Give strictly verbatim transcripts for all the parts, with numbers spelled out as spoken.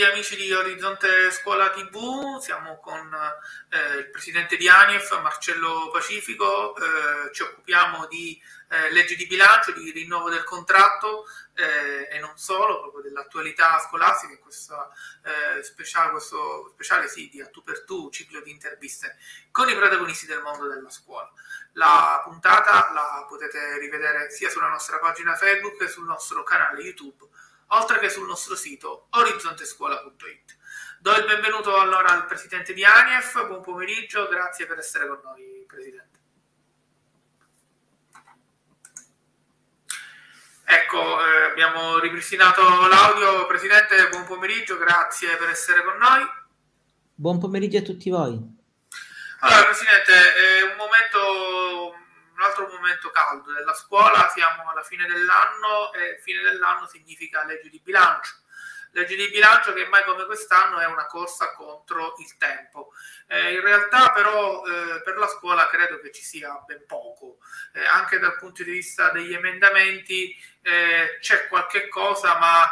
amici di Orizzonte Scuola T V, siamo con eh, il presidente di ANIEF, Marcello Pacifico, eh, ci occupiamo di eh, legge di bilancio, di rinnovo del contratto eh, e non solo, proprio dell'attualità scolastica, in questa, eh, speciale, questo speciale sì, di A Tu per Tu, ciclo di interviste con i protagonisti del mondo della scuola. La puntata la potete rivedere sia sulla nostra pagina Facebook che sul nostro canale YouTube, oltre che sul nostro sito orizzonte-scuola punto it. Do il benvenuto allora al presidente di ANIEF, buon pomeriggio, grazie per essere con noi, presidente. Ecco, eh, abbiamo ripristinato l'audio, presidente, buon pomeriggio, grazie per essere con noi. Buon pomeriggio a tutti voi. Allora, presidente, è un momento... un altro momento caldo della scuola, siamo alla fine dell'anno e fine dell'anno significa legge di bilancio. Legge di bilancio che mai come quest'anno è una corsa contro il tempo. Eh, in realtà però eh, per la scuola credo che ci sia ben poco, eh, anche dal punto di vista degli emendamenti eh, c'è qualche cosa, ma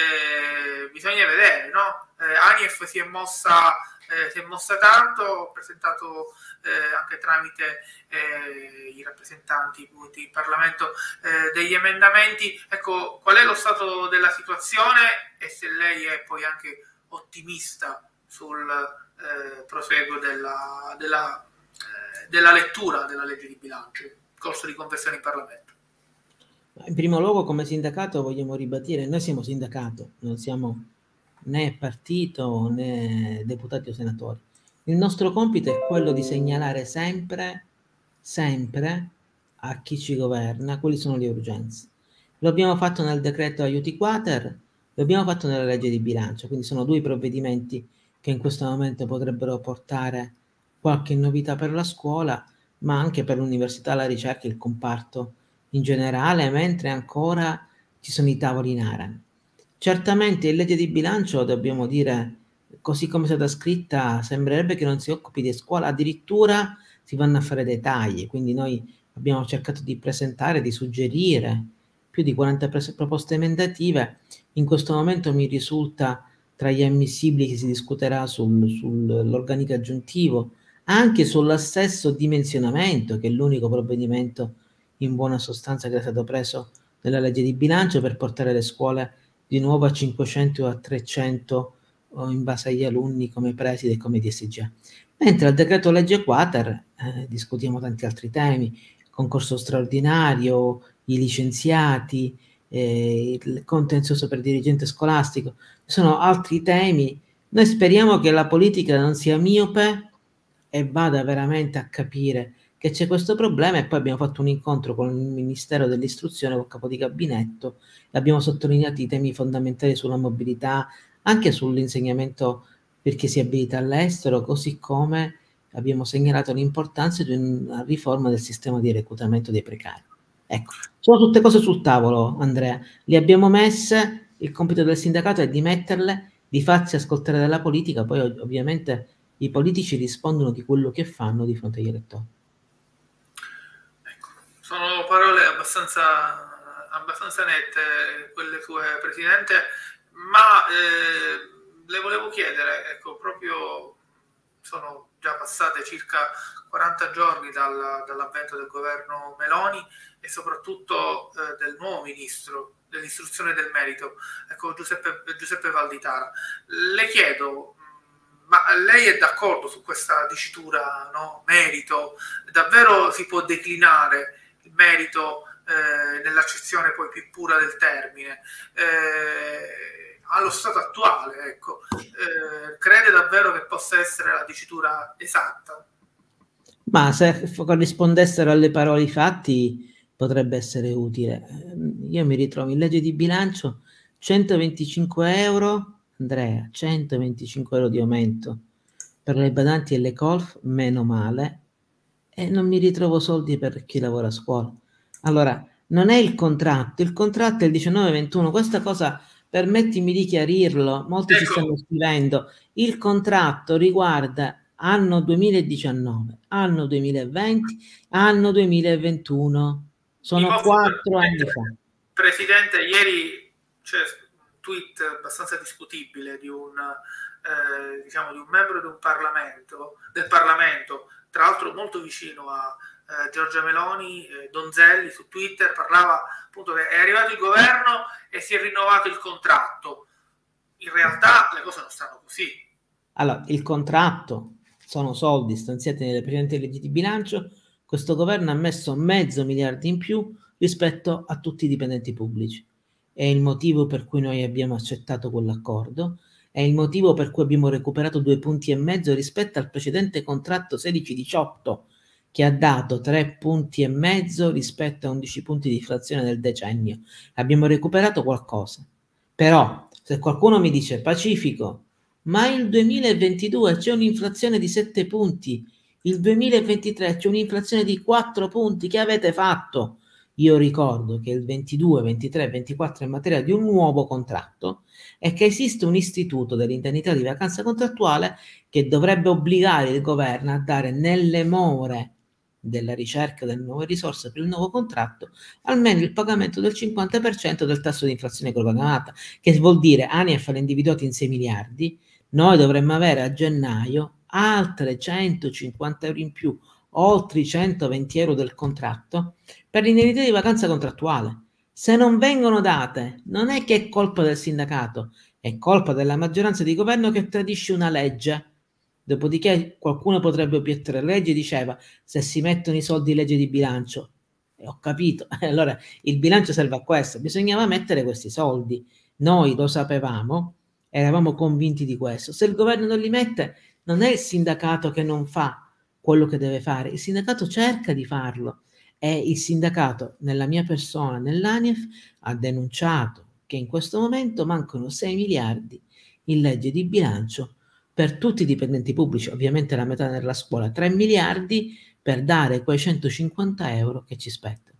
eh, bisogna vedere, no? Eh, ANIEF si è mossa Eh, si è mossa tanto, ho presentato eh, anche tramite eh, i rappresentanti appunto, in Parlamento eh, degli emendamenti. Ecco, qual è lo stato della situazione e se lei è poi anche ottimista sul eh, proseguo della, della, eh, della lettura della legge di bilancio, il corso di conversione in Parlamento. In primo luogo, come sindacato vogliamo ribadire, noi siamo sindacato, non siamo né partito né deputati o senatori. Il nostro compito è quello di segnalare sempre, sempre a chi ci governa quali sono le urgenze. Lo abbiamo fatto nel decreto aiuti quater, lo abbiamo fatto nella legge di bilancio, quindi sono due provvedimenti che in questo momento potrebbero portare qualche novità per la scuola, ma anche per l'università, la ricerca e il comparto in generale, mentre ancora ci sono i tavoli in ARAN. Certamente in legge di bilancio, dobbiamo dire, così come è stata scritta, sembrerebbe che non si occupi di scuola, addirittura si vanno a fare dei tagli, quindi noi abbiamo cercato di presentare, di suggerire più di quaranta proposte emendative. In questo momento mi risulta tra gli ammissibili che si discuterà sul, sull'organico aggiuntivo, anche sull'assesso dimensionamento, che è l'unico provvedimento in buona sostanza che è stato preso nella legge di bilancio per portare le scuole di nuovo a cinquecento o a trecento o in base agli alunni come preside e come D S G. Mentre al decreto legge quater eh, discutiamo tanti altri temi, concorso straordinario, i licenziati, eh, il contenzioso per dirigente scolastico, ci sono altri temi. Noi speriamo che la politica non sia miope e vada veramente a capire che c'è questo problema, e poi abbiamo fatto un incontro con il Ministero dell'Istruzione, col capo di gabinetto, e abbiamo sottolineato i temi fondamentali sulla mobilità, anche sull'insegnamento per chi si abilita all'estero, così come abbiamo segnalato l'importanza di una riforma del sistema di reclutamento dei precari. Ecco, sono tutte cose sul tavolo, Andrea, le abbiamo messe, il compito del sindacato è di metterle, di farsi ascoltare dalla politica, poi ovviamente i politici rispondono di quello che fanno di fronte agli elettori. Sono parole abbastanza, abbastanza nette quelle sue, Presidente, ma eh, le volevo chiedere, ecco, proprio sono già passate circa quaranta giorni dal, dall'avvento del governo Meloni e soprattutto eh, del nuovo ministro dell'istruzione e del merito, ecco, Giuseppe, Giuseppe Valditara. Le chiedo, ma lei è d'accordo su questa dicitura, no? Merito? Davvero si può declinare il merito eh, nell'accezione poi più pura del termine? Eh, allo stato attuale, ecco, eh, crede davvero che possa essere la dicitura esatta? Ma se corrispondessero alle parole i fatti potrebbe essere utile. Io mi ritrovo in legge di bilancio centoventicinque euro, Andrea, centoventicinque euro di aumento per le badanti e le colf, meno male, e non mi ritrovo soldi per chi lavora a scuola. Allora, non è il contratto, il contratto è il diciannove ventuno, questa cosa permettimi di chiarirlo, molti ecco. Ci stanno scrivendo, il contratto riguarda anno duemiladiciannove, anno duemilaventi, anno duemilaventuno, sono quattro anni fa. Presidente, ieri cioè, tweet abbastanza discutibile di un, eh, diciamo, di un membro di un Parlamento, del Parlamento, tra l'altro molto vicino a eh, Giorgia Meloni, eh, Donzelli, su Twitter parlava appunto che è arrivato il governo e si è rinnovato il contratto. In realtà le cose non stanno così. Allora, il contratto sono soldi stanziati nelle precedenti leggi di bilancio. Questo governo ha messo mezzo miliardo in più rispetto a tutti i dipendenti pubblici. È il motivo per cui noi abbiamo accettato quell'accordo, è il motivo per cui abbiamo recuperato due punti e mezzo rispetto al precedente contratto sedici diciotto, che ha dato tre punti e mezzo rispetto a undici punti di inflazione del decennio. Abbiamo recuperato qualcosa. Però, se qualcuno mi dice Pacifico, ma il duemilaventidue c'è un'inflazione di sette punti, il duemilaventitré c'è un'inflazione di quattro punti, che avete fatto? Io ricordo che il ventidue, ventitré, ventiquattro è in materia di un nuovo contratto e che esiste un istituto dell'indennità di vacanza contrattuale che dovrebbe obbligare il governo a dare nelle more della ricerca delle nuove risorse per il nuovo contratto almeno il pagamento del cinquanta per cento del tasso di inflazione programmata, che vuol dire A N I F l'ha individuato in sei miliardi, noi dovremmo avere a gennaio altre centocinquanta euro in più, oltre i centoventi euro del contratto, per l'indennità di vacanza contrattuale. Se non vengono date, non è che è colpa del sindacato, è colpa della maggioranza di governo che tradisce una legge. Dopodiché qualcuno potrebbe obiettare, la legge diceva se si mettono i soldi in legge di bilancio, e ho capito, allora il bilancio serve a questo, bisognava mettere questi soldi, noi lo sapevamo, eravamo convinti di questo. Se il governo non li mette, non è il sindacato che non fa quello che deve fare, il sindacato cerca di farlo e il sindacato, nella mia persona, nell'A N I F, ha denunciato che in questo momento mancano sei miliardi in legge di bilancio per tutti i dipendenti pubblici, ovviamente la metà nella scuola, tre miliardi per dare quei centocinquanta euro che ci spettano.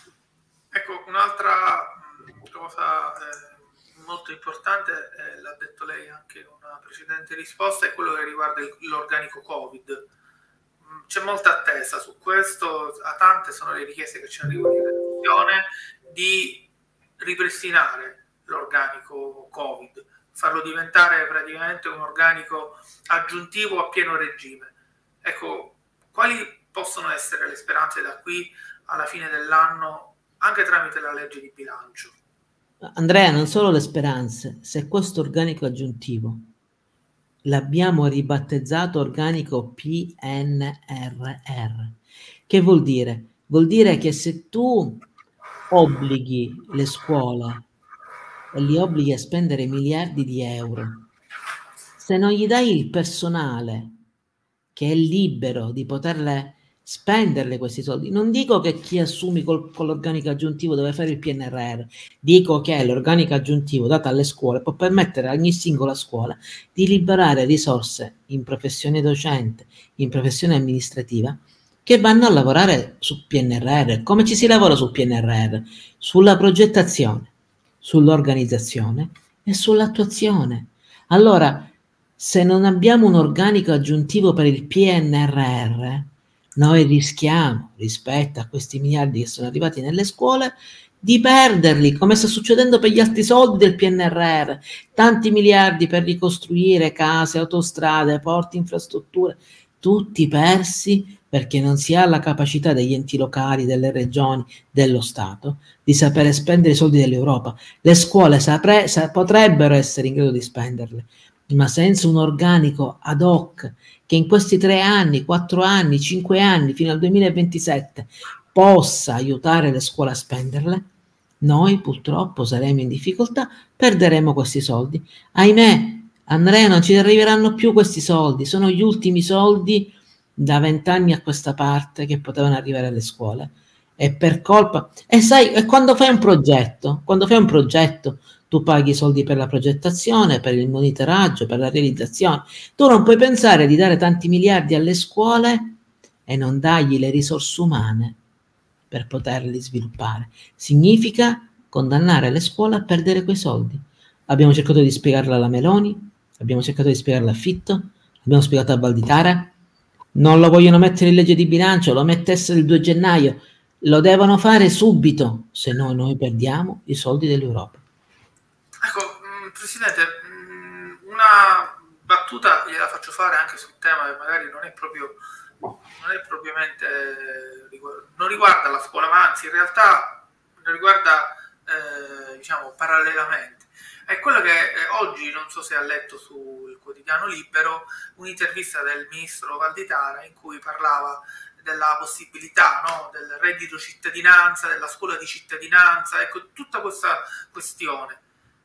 Ecco, un'altra cosa eh, molto importante, eh, l'ha detto lei anche in una precedente risposta, è quello che riguarda l'organico Covid. C'è molta attesa su questo, a tante sono le richieste che ci arrivano in redazione di ripristinare l'organico Covid, farlo diventare praticamente un organico aggiuntivo a pieno regime. Ecco, quali possono essere le speranze da qui alla fine dell'anno, anche tramite la legge di bilancio? Andrea, non solo le speranze, se questo organico aggiuntivo l'abbiamo ribattezzato organico P N R R, che vuol dire? Vuol dire che se tu obblighi le scuole e li obblighi a spendere miliardi di euro, se non gli dai il personale che è libero di poterle spenderle questi soldi, non dico che chi assumi col, con l'organico aggiuntivo deve fare il P N R R, dico che l'organico aggiuntivo dato alle scuole può permettere a ogni singola scuola di liberare risorse in professione docente, in professione amministrativa, che vanno a lavorare su P N R R. Come ci si lavora sul P N R R? Sulla progettazione, sull'organizzazione e sull'attuazione. Allora, se non abbiamo un organico aggiuntivo per il P N R R, noi rischiamo, rispetto a questi miliardi che sono arrivati nelle scuole, di perderli, come sta succedendo per gli altri soldi del P N R R. Tanti miliardi per ricostruire case, autostrade, porti, infrastrutture, tutti persi perché non si ha la capacità degli enti locali, delle regioni, dello Stato, di sapere spendere i soldi dell'Europa. Le scuole sapre, sa, potrebbero essere in grado di spenderle, ma senza un organico ad hoc che in questi tre anni, quattro anni, cinque anni, fino al duemilaventisette, possa aiutare le scuole a spenderle, noi purtroppo saremo in difficoltà, perderemo questi soldi. Ahimè, Andrea, non ci arriveranno più questi soldi, sono gli ultimi soldi da vent'anni a questa parte che potevano arrivare alle scuole. E per colpa... E sai, e quando fai un progetto, quando fai un progetto, tu paghi i soldi per la progettazione, per il monitoraggio, per la realizzazione. Tu non puoi pensare di dare tanti miliardi alle scuole e non dargli le risorse umane per poterli sviluppare. Significa condannare le scuole a perdere quei soldi. Abbiamo cercato di spiegarla alla Meloni, abbiamo cercato di spiegarla a Fitto, abbiamo spiegato a Valditara, non lo vogliono mettere in legge di bilancio, lo mettessero il due gennaio, lo devono fare subito, se no noi perdiamo i soldi dell'Europa. Ecco, Presidente, una battuta gliela faccio fare anche sul tema che magari non è proprio, non è propriamente, non riguarda la scuola, ma anzi in realtà riguarda, eh, diciamo, parallelamente. È quello che eh, oggi, non so se ha letto sul quotidiano Libero, un'intervista del ministro Valditara in cui parlava della possibilità, no, del reddito cittadinanza, della scuola di cittadinanza, ecco, tutta questa questione.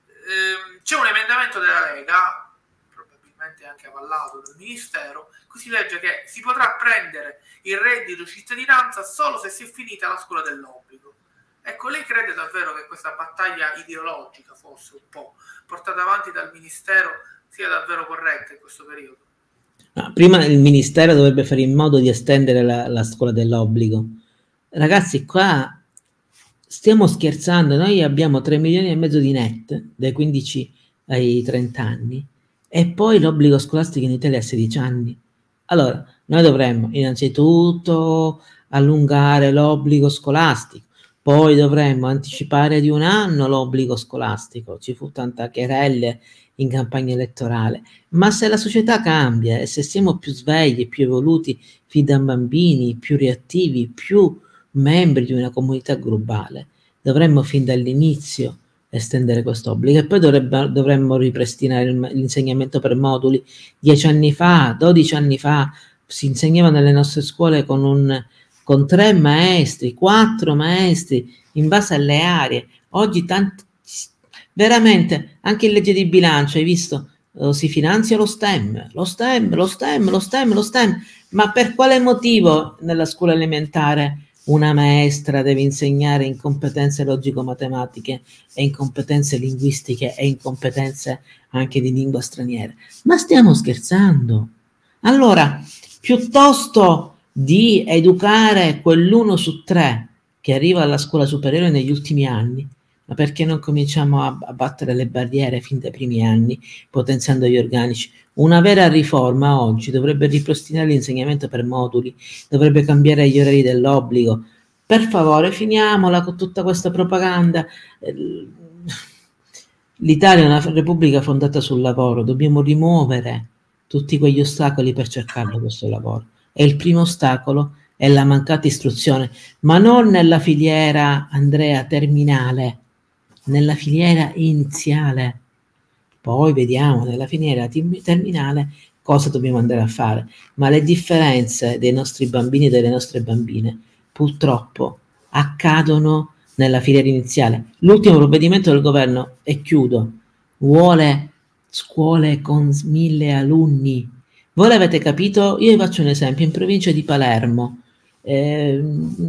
Eh, c'è un emendamento della Lega, probabilmente anche avallato dal Ministero, cui si legge che si potrà prendere il reddito cittadinanza solo se si è finita la scuola dell'obbligo. Ecco, lei crede davvero che questa battaglia ideologica, fosse un po' portata avanti dal Ministero, sia davvero corretta in questo periodo? No, prima il Ministero dovrebbe fare in modo di estendere la, la scuola dell'obbligo. Ragazzi, qua stiamo scherzando, noi abbiamo tre milioni e mezzo di net dai quindici ai trenta anni e poi l'obbligo scolastico in Italia è a sedici anni. Allora, noi dovremmo innanzitutto allungare l'obbligo scolastico, poi dovremmo anticipare di un anno l'obbligo scolastico, ci fu tanta querelle in campagna elettorale, ma se la società cambia e se siamo più svegli, più evoluti fin da bambini, più reattivi, più membri di una comunità globale, dovremmo fin dall'inizio estendere questo obbligo e poi dovrebbe, dovremmo ripristinare l'insegnamento per moduli. Dieci anni fa, dodici anni fa si insegnava nelle nostre scuole con, un, con tre maestri, quattro maestri in base alle aree. Oggi tanti, veramente, anche in legge di bilancio, hai visto, uh, si finanzia lo STEM, lo STEM, lo STEM, lo STEM, lo STEM, ma per quale motivo nella scuola elementare una maestra deve insegnare in competenze logico-matematiche e in competenze linguistiche e in competenze anche di lingua straniera? Ma stiamo scherzando? Allora, piuttosto di educare quell'uno su tre che arriva alla scuola superiore negli ultimi anni, ma perché non cominciamo a, a battere le barriere fin dai primi anni, potenziando gli organici? Una vera riforma oggi dovrebbe ripristinare l'insegnamento per moduli, dovrebbe cambiare gli orari dell'obbligo. Per favore, finiamola con tutta questa propaganda. L'Italia è una repubblica fondata sul lavoro, dobbiamo rimuovere tutti quegli ostacoli per cercarlo questo lavoro. E il primo ostacolo è la mancata istruzione, ma non nella filiera, Andrea, terminale, nella filiera iniziale. Poi vediamo nella filiera terminale cosa dobbiamo andare a fare, ma le differenze dei nostri bambini e delle nostre bambine purtroppo accadono nella filiera iniziale. L'ultimo provvedimento del governo, e chiudo, vuole scuole con mille alunni. Voi l'avete capito? Io vi faccio un esempio. In provincia di Palermo, eh,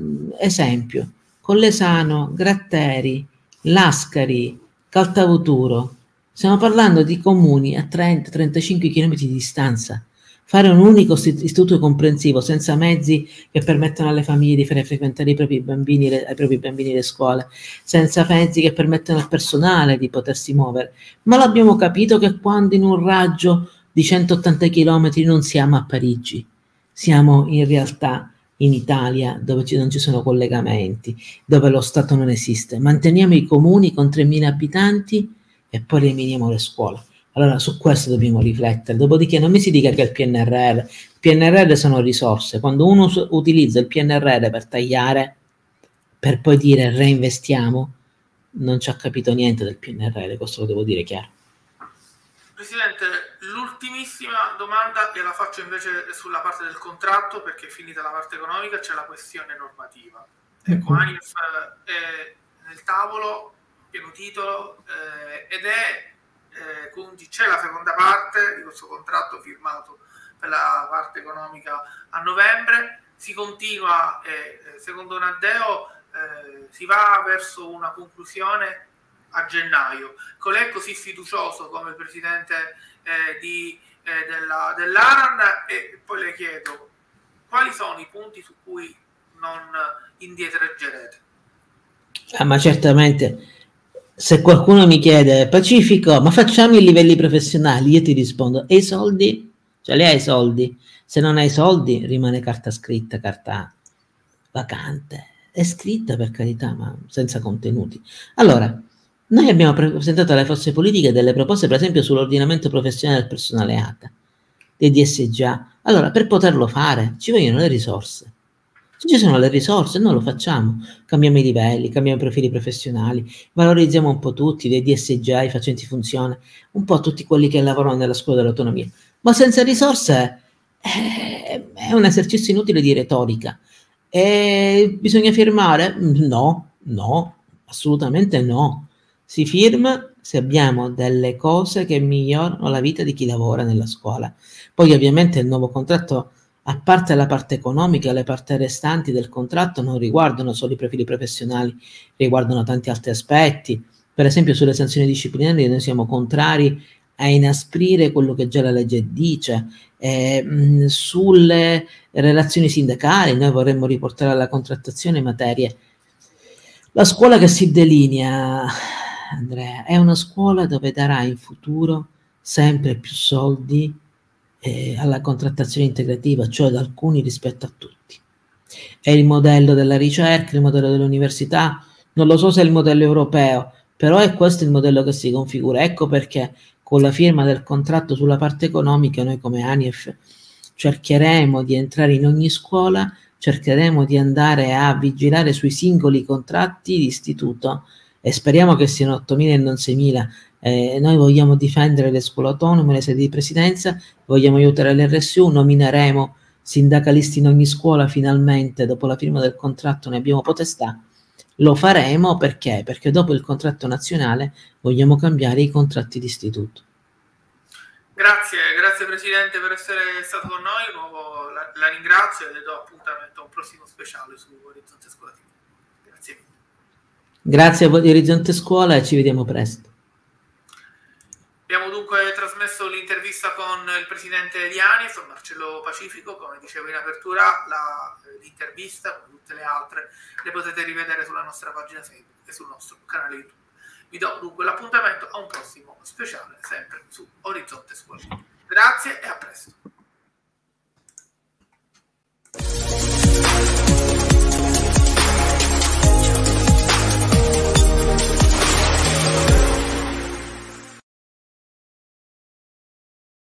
esempio, Collesano, Gratteri, Lascari, Caltavuturo, stiamo parlando di comuni a trenta trentacinque chilometri di distanza. Fare un unico istituto comprensivo senza mezzi che permettono alle famiglie di fare frequentare i propri bambini, le, ai propri bambini le scuole, senza mezzi che permettono al personale di potersi muovere. Ma l'abbiamo capito che quando in un raggio di centottanta chilometri non siamo a Parigi, siamo in realtà in Italia dove ci, non ci sono collegamenti, dove lo Stato non esiste. Manteniamo i comuni con tremila abitanti e poi eliminiamo le scuole. Allora su questo dobbiamo riflettere. Dopodiché non mi si dica che il P N R R, il P N R R sono risorse. Quando uno utilizza il P N R R per tagliare, per poi dire reinvestiamo, non ci ha capito niente del P N R R, questo lo devo dire chiaro. Presidente, l'ultimissima domanda gliela faccio invece sulla parte del contratto, perché finita la parte economica c'è la questione normativa. Ecco, mm-hmm. ANIF è nel tavolo, pieno titolo, eh, ed è Eh, quindi c'è la seconda parte di questo contratto firmato per la parte economica a novembre, si continua e eh, secondo Naddeo eh, si va verso una conclusione a gennaio. Colei è così fiducioso come il presidente eh, di, eh, della, dell'ARAN, e poi le chiedo quali sono i punti su cui non indietreggerete? Ah, ma certamente. Se qualcuno mi chiede, Pacifico, ma facciamo i livelli professionali? Io ti rispondo, e i soldi? Cioè, li hai i soldi? Se non hai soldi, rimane carta scritta, carta vacante. È scritta, per carità, ma senza contenuti. Allora, Noi abbiamo presentato alle forze politiche delle proposte, per esempio, sull'ordinamento professionale del personale A T A, dei D S G A. Allora, per poterlo fare ci vogliono le risorse. Se ci sono le risorse, noi lo facciamo. Cambiamo i livelli, cambiamo i profili professionali, valorizziamo un po' tutti, dei D S G A, i facenti funzione, un po' tutti quelli che lavorano nella scuola dell'autonomia. Ma senza risorse eh, è un esercizio inutile di retorica. E bisogna firmare? No, no, assolutamente no. Si firma se abbiamo delle cose che migliorano la vita di chi lavora nella scuola. Poi ovviamente il nuovo contratto, a parte la parte economica, le parti restanti del contratto non riguardano solo i profili professionali, riguardano tanti altri aspetti. Per esempio sulle sanzioni disciplinari noi siamo contrari a inasprire quello che già la legge dice. Eh, mh, sulle relazioni sindacali noi vorremmo riportare alla contrattazione materie. La scuola che si delinea, Andrea, è una scuola dove darà in futuro sempre più soldi eh, alla contrattazione integrativa, cioè ad alcuni rispetto a tutti. È il modello della ricerca, il modello dell'università, non lo so se è il modello europeo, però è questo il modello che si configura. Ecco perché con la firma del contratto sulla parte economica noi come ANIEF cercheremo di entrare in ogni scuola, cercheremo di andare a vigilare sui singoli contratti di istituto e speriamo che siano ottomila e non seimila. Eh, noi vogliamo difendere le scuole autonome, le sedi di presidenza, vogliamo aiutare l'R S U, nomineremo sindacalisti in ogni scuola finalmente, dopo la firma del contratto ne abbiamo potestà. Lo faremo perché? Perché dopo il contratto nazionale vogliamo cambiare i contratti di istituto. Grazie, grazie Presidente per essere stato con noi, nuovo la, la ringrazio e le do appuntamento a un prossimo speciale su Orizzonte Scolativo. Grazie. Grazie a voi di Orizzonte Scuola e ci vediamo presto. Abbiamo dunque trasmesso l'intervista con il Presidente di ANIEF, Marcello Pacifico, come dicevo in apertura, l'intervista, come tutte le altre, le potete rivedere sulla nostra pagina Facebook e sul nostro canale YouTube. Vi do dunque l'appuntamento a un prossimo speciale, sempre su Orizzonte Scuola. Grazie e a presto.